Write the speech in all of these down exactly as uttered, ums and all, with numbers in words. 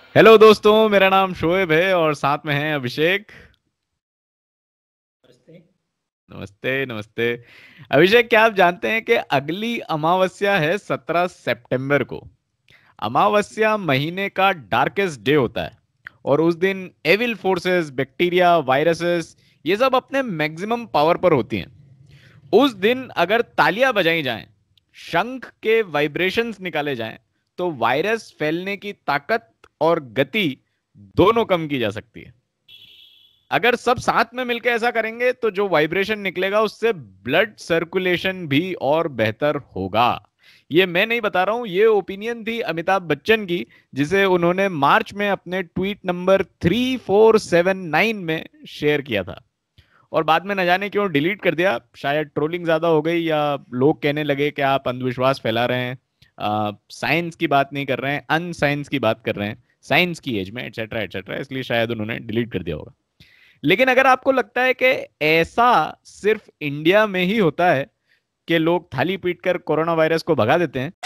Hello दोस्तों, मेरा नाम शोएब है और साथ में है अभिषेक। नमस्ते। नमस्ते नमस्ते। अभिषेक, क्या आप जानते हैं कि अगली अमावस्या है सत्रह सितंबर को। अमावस्या महीने का डार्केस्ट डे होता है और उस दिन एविल फोर्सेस, बैक्टीरिया, वायरसेस, ये सब अपने मैक्सिमम पावर पर होती हैं। उस दिन अगर तालियां बजाई जाएं, शंख के वाइब्रेशंस निकाले जाएं, तो वायरस फैलने की ताकत और गति दोनों कम की जा सकती है। अगर सब साथ में मिलकर ऐसा करेंगे तो जो वाइब्रेशन निकलेगा उससे ब्लड सर्कुलेशन भी और बेहतर होगा। ये मैं नहीं बता रहा हूं, ये ओपिनियन थी अमिताभ बच्चन की, जिसे उन्होंने मार्च में अपने tweet number three four seven nine में शेयर किया था और बाद में न जाने क्यों डिलीट कर दिया। शायद ट्रोलिंग ज्यादा हो गई या लोग कहने लगे कि आप अंधविश्वास फैला रहे हैं, साइंस की बात नहीं कर रहे हैं, अनसाइंस की बात कर रहे हैं, साइंस की एज में, एटसेट्रा एटसेट्रा, इसलिए शायद उन्होंने डिलीट कर दिया होगा। लेकिन अगर आपको लगता है कि ऐसा सिर्फ इंडिया में ही होता है कि लोग थाली पीटकर कोरोना वायरस को भगा देते हैं,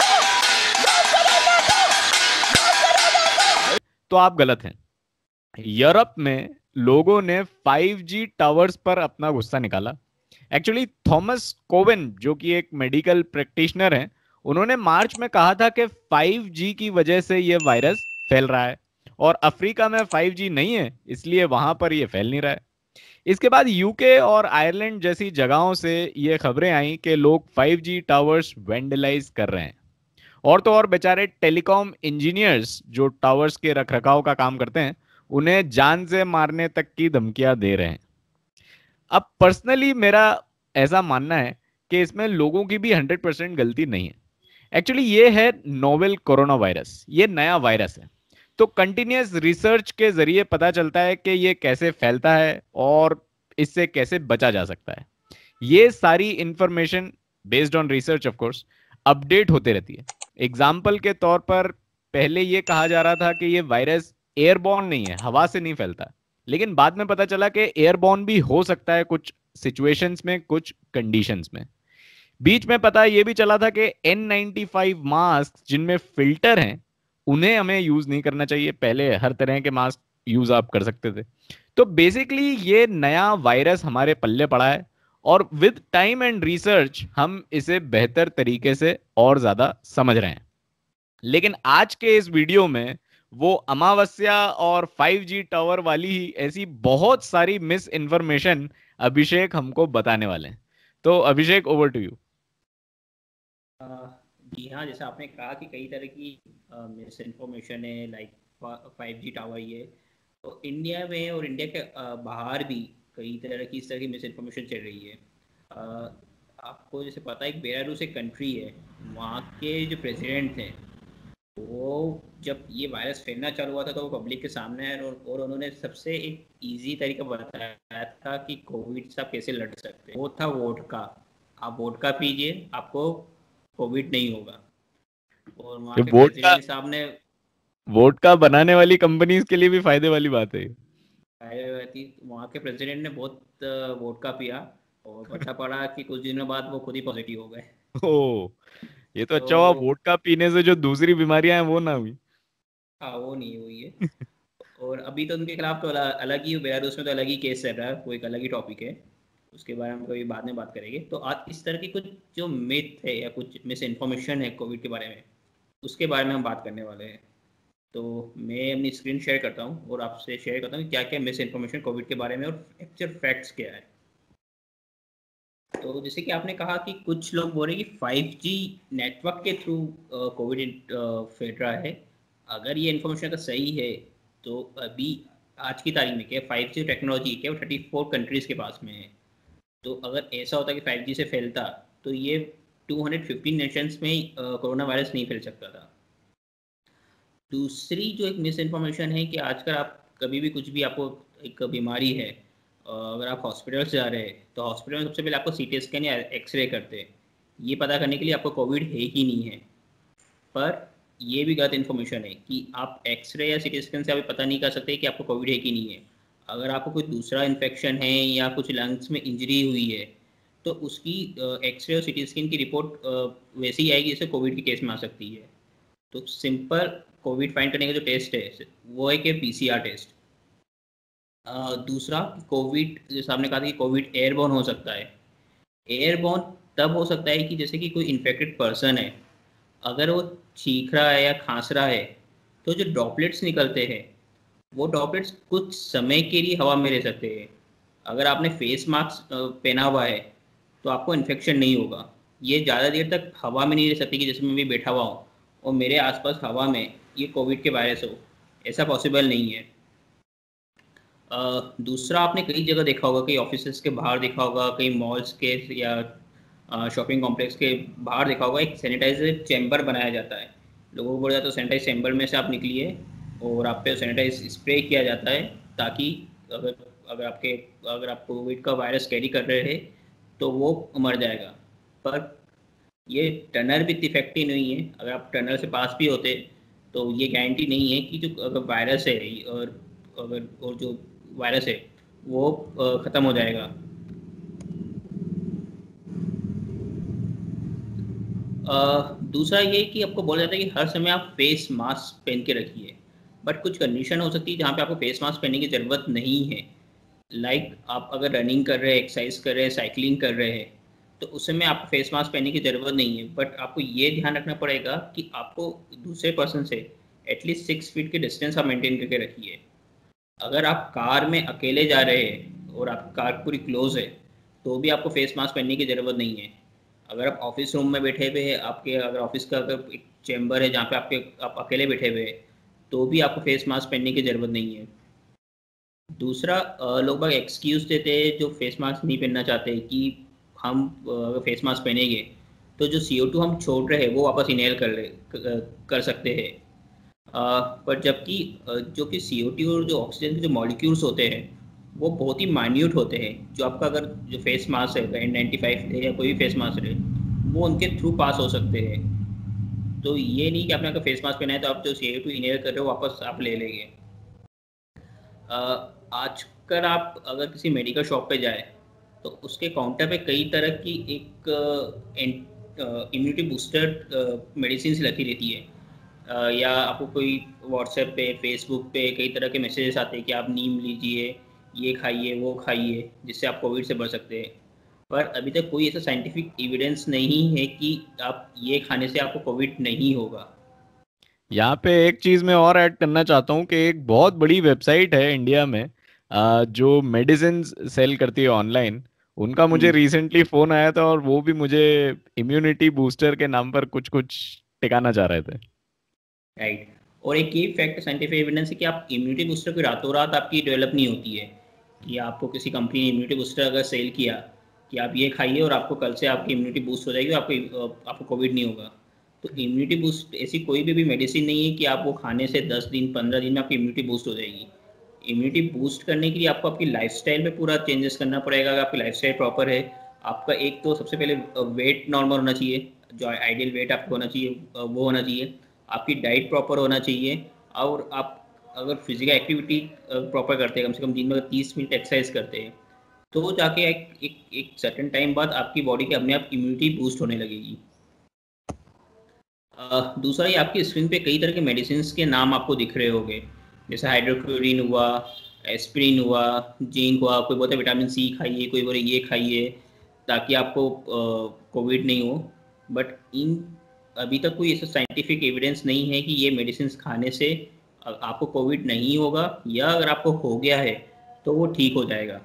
तो आप गलत हैं। यूरोप में लोगों ने फाइव जी टावर्स पर अपना गुस्सा निकाला। एक्चुअली थॉमस कोवेन, जो कि एक मेडिकल प्रैक्टिशनर हैं, उन्होंने मार्च में कहा था कि फाइव जी की वजह से यह वायरस फैल रहा है और अफ्रीका में फाइव जी नहीं है, इसलिए वहां पर यह फैल नहीं रहा है। इसके बाद यूके और आयरलैंड जैसी जगहों से ये खबरें आई कि लोग फाइव जी टावर्स वेंडलाइज कर रहे हैं। और तो और बेचारे टेलीकॉम इंजीनियर्स जो टावर्स के रखरखाव का काम करते हैं, उन्हें जान से मारने तक की धमकियां दे रहे हैं। अब पर्सनली मेरा ऐसा मानना है कि इसमें लोगों की भी हंड्रेड परसेंट गलती नहीं है। एक्चुअली ये है नोवेल कोरोना वायरस, ये नया वायरस है। तो कंटिन्यूस रिसर्च के जरिए पता चलता है कि ये कैसे फैलता है और इससे कैसे बचा जा सकता है। ये सारी information based on research of course update होते रहती है। एग्जाम्पल के तौर पर पहले ये कहा जा रहा था कि ये वायरस एयरबॉर्न नहीं है, हवा से नहीं फैलता, लेकिन बाद में पता चला कि एयरबॉर्न भी हो सकता है कुछ सिचुएशंस में, कुछ कंडीशंस में। बीच में पता ये भी चला था कि एन नाइन्टी फाइव मास्क जिनमें फिल्टर हैं, उन्हें हमें यूज नहीं करना चाहिए। पहले हर तरह के मास्क यूज आप कर सकते थे। तो बेसिकली ये नया वायरस हमारे पल्ले पड़ा है और विद टाइम एंड रिसर्च हम इसे बेहतर तरीके से और ज्यादा समझ रहे हैं। लेकिन आज के इस वीडियो में वो अमावस्या और फाइव जी टावर वाली ही ऐसी बहुत सारी मिस इन्फॉर्मेशन अभिषेक हमको बताने वाले हैं। तो अभिषेक, ओवर टू यू। अ, जी हाँ, जैसे आपने कहा कि कई तरह की मिस इन्फॉर्मेशन है, लाइक फाइव जी टावर ये तो इंडिया में और इंडिया के अ, बाहर भी कई तरह की इस तरह की मिस इन्फॉर्मेशन चल रही है। अ, आपको जैसे पता है, एक बेलारूस एक कंट्री है, वहाँ के जो प्रेसिडेंट थे, वो जब ये वायरस फैलना चालू हुआ था तो वो पब्लिक के सामने आए और, और उन्होंने सबसे एक इजी तरीका बताया था कि कोविड से आप कैसे लड़ सकते हैं। वो था वोडका। आप वोडका पीजिए, आपको कोविड नहीं होगा। और वहाँ ये के वोट का प्रेसिडेंट साहब ने वोट का बनाने वाली कंपनीज के लिए भी फायदे वाली बात है ये। थी, वहाँ के प्रेसिडेंट ने बहुत वोडका पिया और पता पड़ा कि कुछ दिनों बाद वो खुद ही पॉजिटिव हो गए। ओ, ये तो अच्छा हुआ तो वोट का पीने से जो दूसरी बीमारियां हैं वो ना हुई। हाँ, वो नहीं हुई है। और अभी तो उनके खिलाफ तो अलग, अलग ही बेलारूस में तो अलग ही केस चल रहा है, वो एक अलग ही टॉपिक है। उसके बारे में कभी बाद में बात करेंगे। तो आज इस तरह की कुछ जो मिथ है या कुछ मिस इन्फॉर्मेशन है कोविड के बारे में, उसके बारे में हम बात करने वाले हैं। तो मैं अपनी स्क्रीन शेयर करता हूँ और आपसे शेयर करता हूँ क्या क्या मिस इन्फॉर्मेशन कोविड के बारे में और एक्चुअल फैक्ट्स क्या है। तो जैसे कि आपने कहा कि कुछ लोग बोल रहे हैं कि फाइव जी नेटवर्क के थ्रू कोविड फैल रहा है। अगर ये इन्फॉर्मेशन अगर सही है तो अभी आज की तारीख में क्या फाइव जी टेक्नोलॉजी क्या वो थर्टी फोर कंट्रीज़ के पास में है। तो अगर ऐसा होता कि फाइव जी से फैलता तो ये टू हंड्रेड फिफ्टीन नेशंस में ही कोरोना वायरस नहीं फैल सकता था। दूसरी जो एक मिस इन्फॉर्मेशन है कि आजकल आप कभी भी कुछ भी आपको एक बीमारी है, अ, अगर आप हॉस्पिटल से जा रहे हैं तो हॉस्पिटल में सबसे पहले आपको सी टी स्कैन या एक्सरे करते हैं, ये पता करने के लिए आपको कोविड है कि नहीं है। पर ये भी गलत इन्फॉर्मेशन है कि आप एक्सरे या सी टी स्कैन से अभी पता नहीं कर सकते कि आपको कोविड है कि नहीं है। अगर आपको कोई दूसरा इन्फेक्शन है या कुछ लंग्स में इंजरी हुई है तो उसकी एक्सरे और सी टी स्कैन की रिपोर्ट वैसे ही आएगी जैसे कोविड के केस में आ सकती है। तो सिंपल कोविड फाइंड करने का जो टेस्ट है वो है कि पीसीआर टेस्ट। अ, दूसरा, कोविड जैसे आपने कहा था कि कोविड एयरबॉर्न हो सकता है। एयरबॉर्न तब हो सकता है कि जैसे कि कोई इन्फेक्टेड पर्सन है, अगर वो छींक रहा है या खांस रहा है, तो जो ड्रॉपलेट्स निकलते हैं वो ड्रॉपलेट्स कुछ समय के लिए हवा में रह सकते हैं। अगर आपने फेस मास्क पहना हुआ है तो आपको इन्फेक्शन नहीं होगा। ये ज़्यादा देर तक हवा में नहीं रह सकती कि जैसे मैं भी बैठा हुआ हूँ और मेरे आसपास हवा में ये कोविड के वायरस हो, ऐसा पॉसिबल नहीं है। अ, दूसरा, आपने कई जगह देखा होगा, कई ऑफिसेज के बाहर देखा होगा, कई मॉल्स के या शॉपिंग कॉम्प्लेक्स के बाहर देखा होगा, एक सैनिटाइजर चैम्बर बनाया जाता है। लोगों को बोला जाता है सैनिटाइज चैम्बर में से आप निकलिए और आप पे सैनिटाइज स्प्रे किया जाता है, ताकि अगर अगर आपके अगर आप कोविड का वायरस कैरी कर रहे हैं तो वो मर जाएगा। पर ये टनल भी इफेक्टिव नहीं है। अगर आप टनल से पास भी होते तो ये गारंटी नहीं है कि जो अगर वायरस है और अगर और जो वायरस है वो ख़त्म हो जाएगा। अ, दूसरा ये कि आपको बोला जाता है कि हर समय आप फेस मास्क पहन के रखिए, बट कुछ कंडीशन हो सकती है जहाँ पे आपको फेस मास्क पहनने की ज़रूरत नहीं है। लाइक like, आप अगर रनिंग कर रहे हैं, एक्सरसाइज कर रहे हैं, साइकिलिंग कर रहे हैं, तो उस समय आपको फेस मास्क पहनने की ज़रूरत नहीं है। बट आपको ये ध्यान रखना पड़ेगा कि आपको दूसरे पर्सन से एटलीस्ट सिक्स फीट की डिस्टेंस आप मेंटेन करके रखिए। अगर आप कार में अकेले जा रहे हैं और आपकी कार पूरी क्लोज है तो भी आपको फेस मास्क पहनने की ज़रूरत नहीं है। अगर आप ऑफिस रूम में बैठे हुए हैं, आपके अगर ऑफिस का अगर एक चैम्बर है जहाँ पे आपके आप अकेले बैठे हुए हैं, तो भी आपको फेस मास्क पहनने की ज़रूरत नहीं है। दूसरा, लोग बाग एक्सक्यूज़ देते हैं जो फेस मास्क नहीं पहनना चाहते कि हम अगर फेस मास्क पहनेंगे तो जो सी ओ टू हम छोड़ रहे हैं वो वापस इनहेल कर ले कर सकते हैं। पर जबकि जो कि सी ओ टी और जो ऑक्सीजन के जो मॉलिक्यूल्स होते हैं वो बहुत ही माइन्यूट होते हैं। जो आपका अगर जो फेस मास्क है एन नाइन्टी फाइव है या कोई भी फेस मास्क है, वो उनके थ्रू पास हो सकते हैं। तो ये नहीं कि आपने अगर फेस मास्क पहना है तो आप जो सी ओ टू इनहेल कर रहे हो वापस आप ले लेंगे। आजकल आप अगर किसी मेडिकल शॉप पे जाए तो उसके काउंटर पे कई तरह की एक इम्यूनिटी बूस्टर मेडिसिन रखी रहती है। Uh, या आपको कोई व्हाट्सएप पे, फेसबुक पे कई तरह के मैसेजेस आते हैं कि आप नीम लीजिए, ये खाइए, वो खाइए, जिससे आप कोविड से बच सकते हैं। पर अभी तक कोई ऐसा साइंटिफिक एविडेंस नहीं है कि आप ये खाने से आपको कोविड नहीं होगा। यहाँ पे एक चीज मैं और ऐड करना चाहता हूँ कि एक बहुत बड़ी वेबसाइट है इंडिया में अ, जो मेडिसिन सेल करती है ऑनलाइन। उनका मुझे हम्म, रिसेंटली फोन आया था और वो भी मुझे इम्यूनिटी बूस्टर के नाम पर कुछ कुछ टिकाना चाह रहे थे। राइट। और एक ये फैक्ट साइंटिफिक एविडेंस है कि आप इम्यूनिटी बूस्टर कोई रातों रात आपकी डेवलप नहीं होती है। कि आपको किसी कंपनी ने इम्यूनिटी बूस्टर अगर सेल किया कि आप ये खाइए और आपको कल से आपकी इम्यूनिटी बूस्ट हो जाएगी, आपको आपको कोविड नहीं होगा। तो इम्यूनिटी बूस्ट ऐसी कोई भी, भी मेडिसिन नहीं है कि आप वो खाने से दस दिन पंद्रह दिन में आपकी इम्यूनिटी बूस्ट हो जाएगी। इम्यूनिटी बूस्ट करने के लिए आपको आपकी लाइफस्टाइल में पूरा चेंजेस करना पड़ेगा। अगर आपकी लाइफस्टाइल प्रॉपर है, आपका एक तो सबसे पहले वेट नॉर्मल होना चाहिए, जो आइडियल वेट आपको होना चाहिए वो होना चाहिए। आपकी डाइट प्रॉपर होना चाहिए, और आप अगर फिजिकल एक्टिविटी प्रॉपर करते हैं, कम से कम दिन में तीस मिनट एक्सरसाइज करते हैं, तो जाके एक एक एक सर्टेन टाइम बाद आपकी बॉडी के अपने आप इम्यूनिटी बूस्ट होने लगेगी। अ, दूसरा, ये आपकी स्क्रीन पे कई तरह के मेडिसिन के नाम आपको दिख रहे होंगे, जैसे हाइड्रोक्लोरिन हुआ, एस्पिरिन हुआ, जिंक हुआ। कोई बोलते विटामिन सी खाइए, कोई बोले ये खाइए ताकि आपको कोविड नहीं हो। बट इन अभी तक कोई ऐसा साइंटिफिक एविडेंस नहीं है कि ये मेडिसिन खाने से अ, आपको कोविड नहीं होगा, या अगर आपको हो गया है तो वो ठीक हो जाएगा।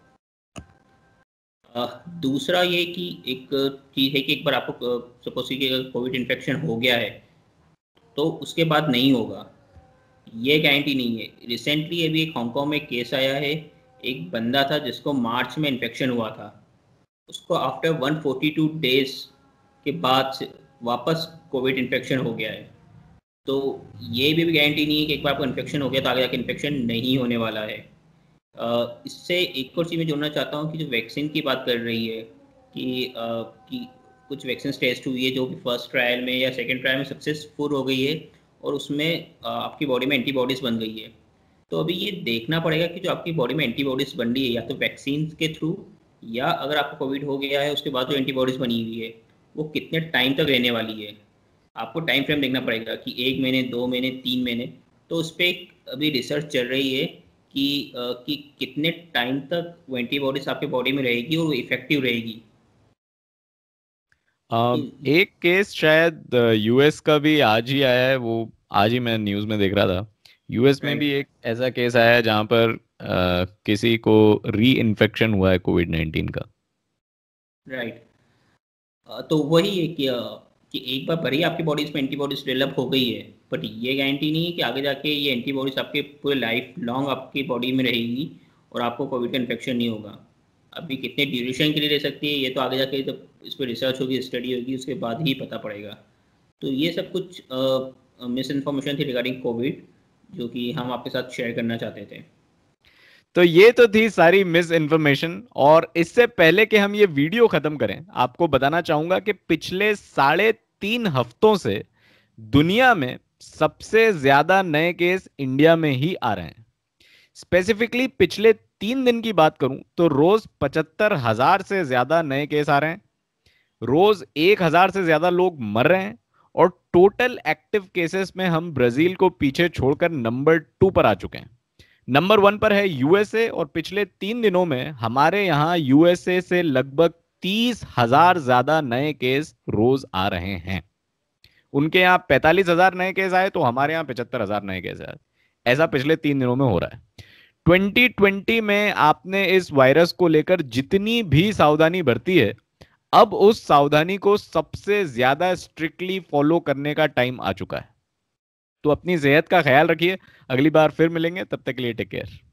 अ, दूसरा ये कि एक चीज़ है कि एक बार आपको सपोज कि अगर कोविड इन्फेक्शन हो गया है तो उसके बाद नहीं होगा, ये गारंटी नहीं है। रिसेंटली अभी एक हांगकांग में केस आया है, एक बंदा था जिसको मार्च में इन्फेक्शन हुआ था, उसको after one forty two days के बाद से वापस कोविड इन्फेक्शन हो गया है। तो ये भी, भी गारंटी नहीं है कि एक बार आपको इन्फेक्शन हो गया तो आगे जाके इन्फेक्शन नहीं होने वाला है। अ, इससे एक और चीज़ मैं जोड़ना चाहता हूँ कि जो वैक्सीन की बात कर रही है कि अ, कि कुछ वैक्सीन टेस्ट हुई है जो कि फर्स्ट ट्रायल में या सेकंड ट्रायल में सक्सेसफुल हो गई है, और उसमें अ, आपकी बॉडी में एंटीबॉडीज़ बन गई है। तो अभी ये देखना पड़ेगा कि जो आपकी बॉडी में एंटीबॉडीज़ बन रही है, या तो वैक्सीन के थ्रू, या अगर आपको कोविड हो गया है उसके बाद जो एंटीबॉडीज़ बनी हुई है वो कितने टाइम तक रहने वाली है। आपको टाइम फ्रेम देखना पड़ेगा कि एक महीने, दो महीने, तीन महीने। तो उस पर अभी रिसर्च चल रही है कि आ, कि कितने टाइम तक वो एंटीबॉडीज आपके बॉडी में रहेगी और वो इफेक्टिव रहेगी। अ, एक केस शायद यूएस का भी आज ही आया है, वो आज ही मैं न्यूज़ में देख रहा था। यूएस में भी राइट, एक ऐसा केस आया है जहाँ पर अ, किसी को री इन्फेक्शन हुआ है कोविड नाइन्टीन का। राइट। तो वही है कि, अ, कि एक बार भरी आपकी बॉडी में एंटीबॉडीज डेवलप हो गई है, बट ये गारंटी नहीं है कि आगे जाके ये एंटीबॉडीज आपके पूरे लाइफ लॉन्ग आपकी बॉडी में रहेगी और आपको कोविड का इन्फेक्शन नहीं होगा। अभी कितने ड्यूरेशन के लिए रह सकती है ये तो आगे जाके जब इस पर रिसर्च होगी, स्टडी होगी, उसके बाद ही पता पड़ेगा। तो ये सब कुछ मिस इन्फॉर्मेशन थी रिगार्डिंग कोविड, जो कि हम आपके साथ शेयर करना चाहते थे। तो ये तो थी सारी मिस इन्फॉर्मेशन। और इससे पहले कि हम ये वीडियो खत्म करें, आपको बताना चाहूंगा कि पिछले साढ़े तीन हफ्तों से दुनिया में सबसे ज्यादा नए केस इंडिया में ही आ रहे हैं। स्पेसिफिकली पिछले तीन दिन की बात करूं तो रोज पचहत्तर हजार से ज्यादा नए केस आ रहे हैं, रोज एक हजार से ज्यादा लोग मर रहे हैं, और टोटल एक्टिव केसेस में हम ब्राजील को पीछे छोड़कर नंबर टू पर आ चुके हैं। नंबर वन पर है यूएसए, और पिछले तीन दिनों में हमारे यहां यूएसए से लगभग तीस हजार ज्यादा नए केस रोज आ रहे हैं। उनके यहाँ पैंतालीस हजार नए केस आए तो हमारे यहाँ पचहत्तर हजार नए केस आए। ऐसा पिछले तीन दिनों में हो रहा है। ट्वेंटी ट्वेंटी में आपने इस वायरस को लेकर जितनी भी सावधानी बरती है, अब उस सावधानी को सबसे ज्यादा स्ट्रिक्टली फॉलो करने का टाइम आ चुका है। तो अपनी सेहत का ख्याल रखिए। अगली बार फिर मिलेंगे, तब तक के लिए टेक केयर।